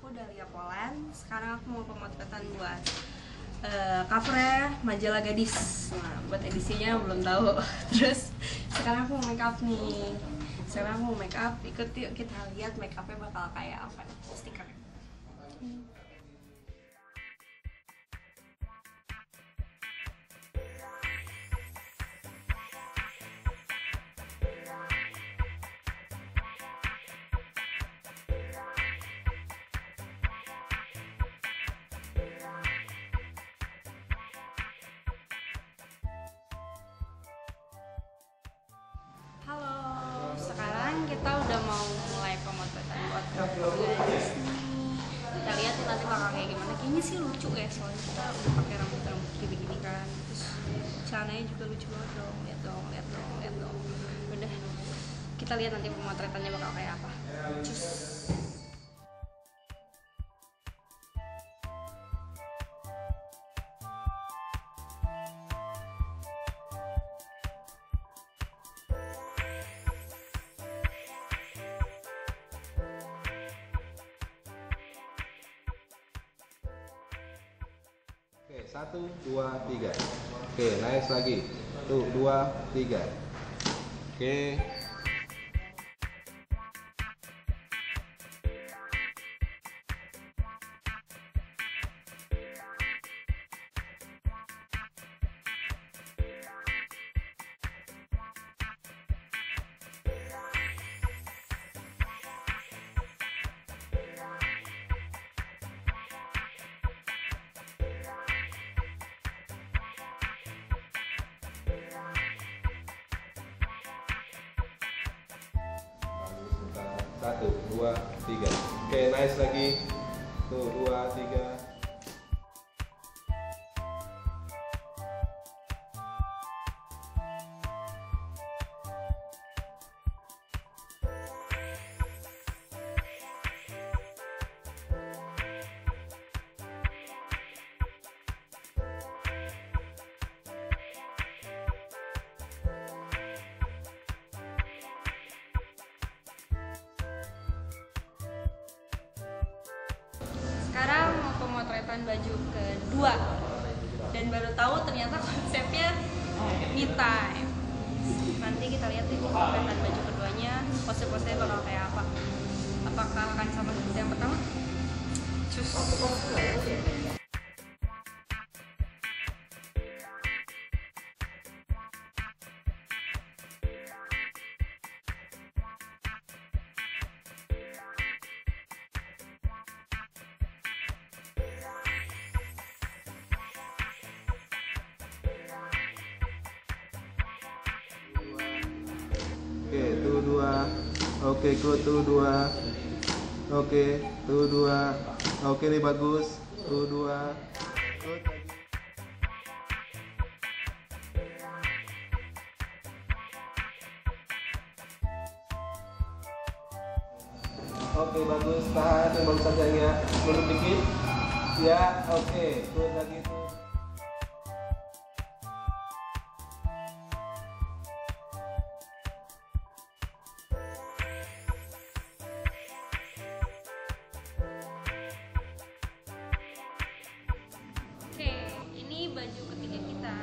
aku Dahlia Polan. Sekarang aku mau pemotretan buat covernya majalah gadis. Nah, buat edisinya belum tahu. Terus sekarang aku mau make up nih. Ikut yuk kita lihat make upnya bakal kayak apa nih, stikernya. Halo, sekarang kita udah mau mulai pemotretan buat cover gadis nih. Kita lihat nanti bakal kayak gimana. Kayaknya sih lucu ya, soalnya kita udah pakai rambut kayak begini kan. Terus celananya juga lucu banget dong. Lihat dong. Udah, kita lihat nanti pemotretannya bakal kayak apa. Cus. Oke, 1, 2, 3. Oke, nice lagi. 1, 2, 3. Oke. Satu, dua, tiga. Oke, nice lagi. Tuh, 2, 3. Sekarang mau pemotretan baju kedua dan baru tahu ternyata konsepnya me time. Nanti kita lihat nih pemotretan baju keduanya, pose-posenya bakal kayak apa. Apakah akan sama seperti yang pertama? Cus. Oke, tuh 2. Oke, good, tuh 2. Oke, tuh 2. Oke, nih bagus. Tuh 2. Good lagi. Oke, bagus. Tahan yang bagus sajanya. Mundur dikit. Ya, oke. Good lagi tuh. Oke, ini baju ketiga kita.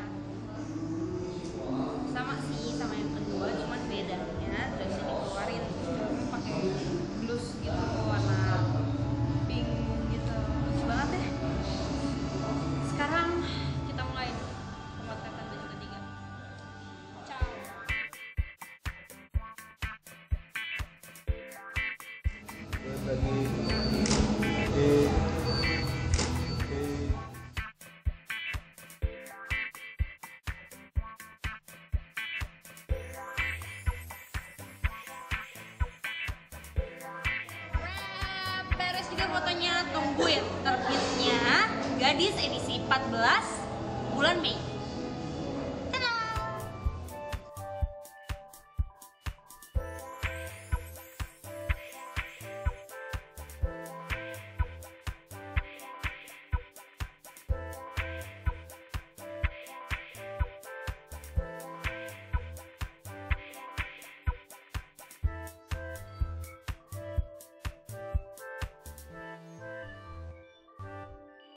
Sama sih sama yang kedua, cuman bedanya terus dikeluarin terus pakai blus gitu warna pink gitu. Lucu banget deh. Sekarang kita mulai pemotretan baju ketiga. Ciao. Good lagi. Oke. Beres juga fotonya, tungguin terbitnya Gadis edisi 14 bulan Mei.